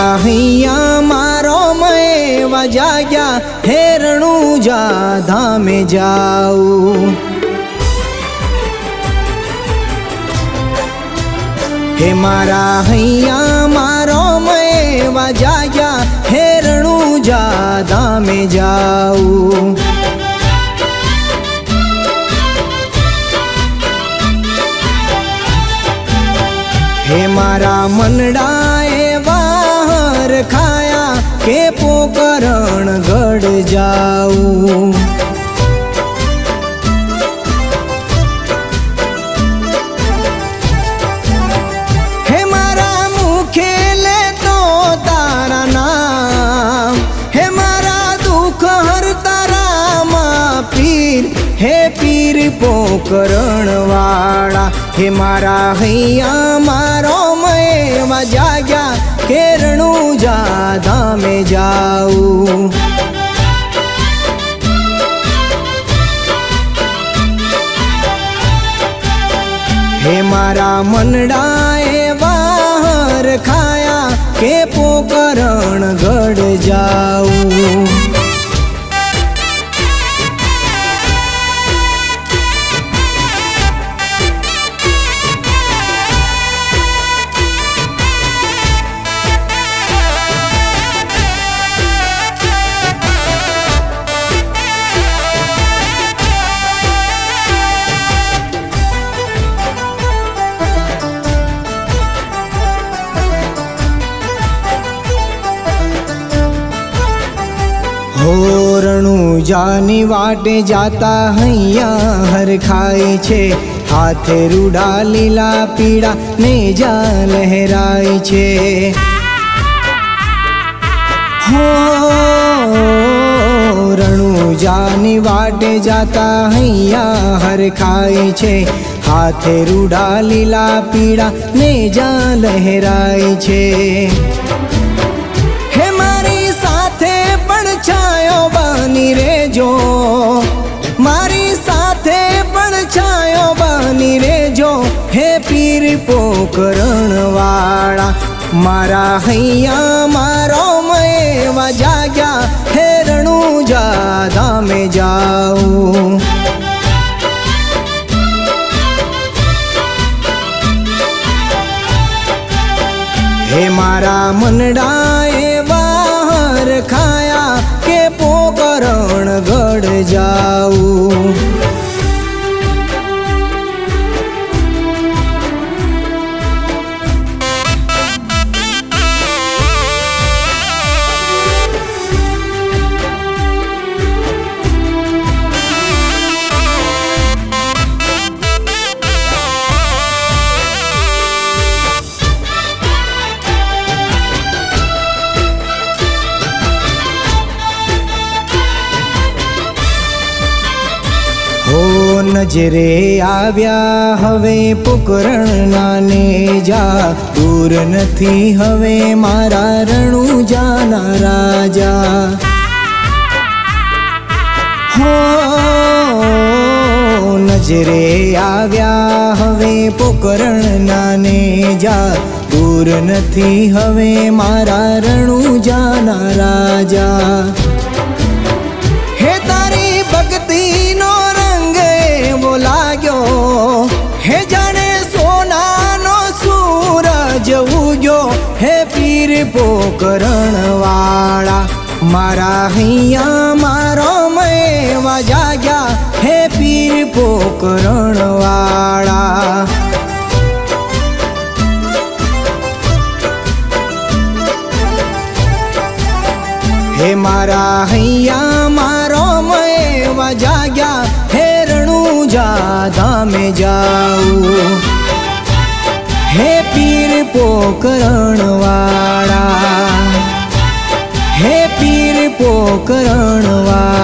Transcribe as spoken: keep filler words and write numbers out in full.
हैया मारो मैं वजाग्या हेरणु जा धामे जाऊ। हे मारा हैया मारो मैं वजाग्या हेरणु जा धामे जाऊ। हे मारा मनडाए वाहर खाया के पोकरण गढ़ जाऊ। हे मारा मुखे ले तो तारा नाम, हे मारा दुख हर तारा मा पीर, हे पीर पोकरण वाला। हे मारा हैया मारो मैं वजाग्या केरणु जा धामे जाऊ। हे मारा मनडाए वाहर खाया के पोकरण गढ़ जाऊ। होरणु जानी वाटे जाता हैया हर खाए छे, हाथे रूडा लीला पीड़ा ने जा लहराए छे। होरणु जानी वाटे जाता हैया हर खाए छे, हाथे रूडा लीला पीड़ा ने जा लहराए छे। छायो बनी रेजो मारी साथे पण छायो बनी रेजो, हे पीर पोकरण वाला। मारा हैया मारो मैं वजाग्या हेरणु जा धामे जाऊ। हे मारा मनडाए वाहर खाया के पोकरण गढ़ जाऊ। हो नजरे आव्या हवे पोकरण नाने जा, दूर नथी हवे मारा रणु जाना राजा। हो नजरे आव्या हवे पोकरण नाने जा, दूर नथी हवे मारा रणु जाना राजा। हे तारी भक्ति नो वो लाग्यो, हे जाने सोना नो सूरज उग्यो, हे पीर पोकरण वाला। मारा हैया मारो मैं वजाग्या हे पीर पोकरण वाला। हे मारा हैया मारो मैं वजाग्या हेरणु जा धामे जाऊ। हे पीर पोकरण वाला, हे पीर पोकरण वाला।